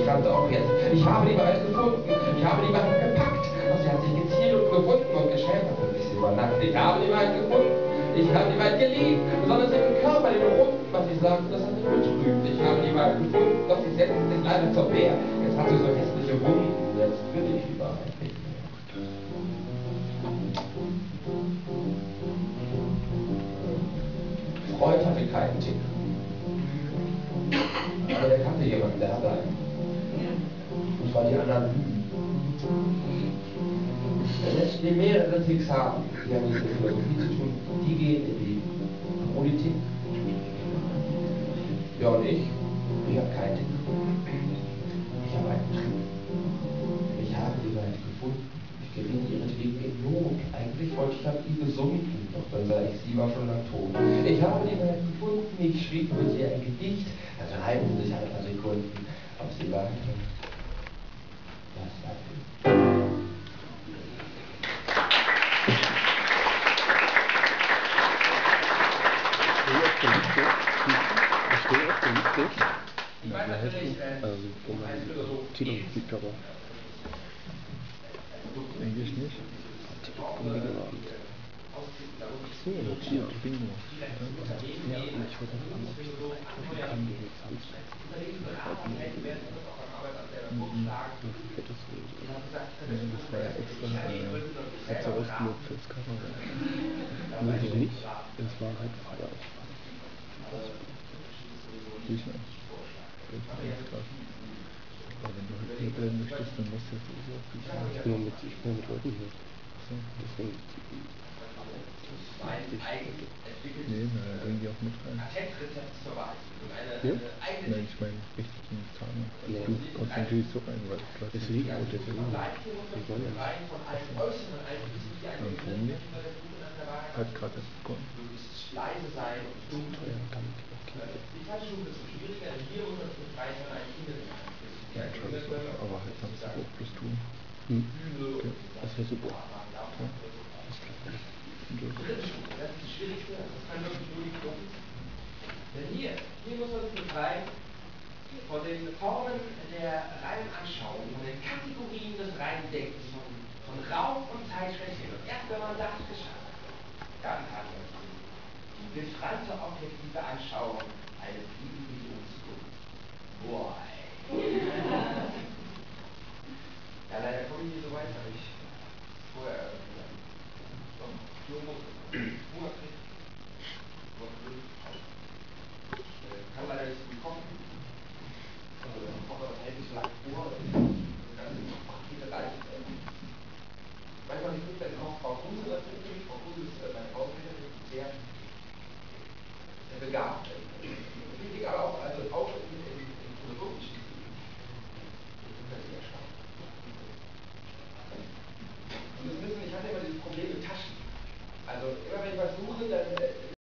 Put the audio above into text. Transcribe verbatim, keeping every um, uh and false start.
stand auch jetzt. Ich habe die Wahrheit gefunden. Ich habe die Wahrheit gepackt. Und sie hat sich gezielt und gewunden und geschämt und ein bisschen übernackt. Ich habe die Wahrheit gefunden. Ich habe die Wahrheit geliebt. Besonders ihren Körper, den Runden, was sie sagt, das hat mich betrübt. Ich habe die Wahrheit gefunden. Doch sie setzte sich leider zur Wehr. Jetzt hat sie so hässliche Wunden. Jetzt will ich die Wahrheit nicht mehr. Freud hatte keinen Tick. Aber der kannte jemanden, der hatte einen. Und zwar die Analysen. Menschen, die mehrere Ticks haben, die haben nichts mit Philosophie zu tun, die gehen in die Politik. Ja, und ich? Ich habe keinen Tick. Ich habe einen Trick. Ich habe die Wahrheit gefunden. Ich geriet ihretwegen in Not. Eigentlich wollte ich an ihr gesunden, doch dann sah ich, sie war schon lang tot. Ich habe die Wahrheit gefunden. Ich schrieb mit ihr ein Gedicht. Also halten sich ein paar Sekunden, ob sie war. Das war viel. Ich stehe auf der Liste. Ja, wir helfen, also wo man Titel gibt, aber eigentlich nicht. Ach so, oder Tier, Bingo. Ja, ich wollte noch fragen, ob ich das treffen kann, wie jetzt alles. Fettes Rot. Ja, das war ja extra, äh, extra ausgelobt fürs Cover. Nein, so nicht. Es war halt falsch. Bücher. Aber wenn du halt hier bleiben möchtest, dann musst du jetzt sowieso auf Bücher. Ich bin mit, ich bin mit Leuten hier. So, deswegen. Nee, na, da bringen die auch mit rein. Ja? Nein, ich meine richtig in die Zahlen. Also du kommst natürlich so rein, weil du hast das liegt auch der Film. Ich soll ja nicht. Und warum nicht? Hat gerade erst begonnen. Teuer, kann ich ja, entscheidest du auch, aber halt Samstag auch plus du. Hm? Okay. Das wäre super. Ja. Das klappt nicht. Das ist das Schwierigste, das kann wirklich nur die Profis. Denn hier, hier muss man sich befreien von den Formen der reinen Anschauung, von den Kategorien des reinen Denkens, von, von Raum und Zeit schlechthin. Und erst wenn man das geschafft hat, dann kann man die befreite objektive Anschauung eines Individuums tun. Boah, ja, leider komme ich nicht so weit, weil ich vorher eröffnet habe. Doch, Hungerkrieg. Kann leider nicht so gut kochen. Also, ich koche das hält nicht so lange vor. Das macht viele leicht. Manchmal nicht gut, wenn auch Frau Kruse dazu kriegt. Frau Kruse ist meine Hausmieterin, sehr, sehr begabt.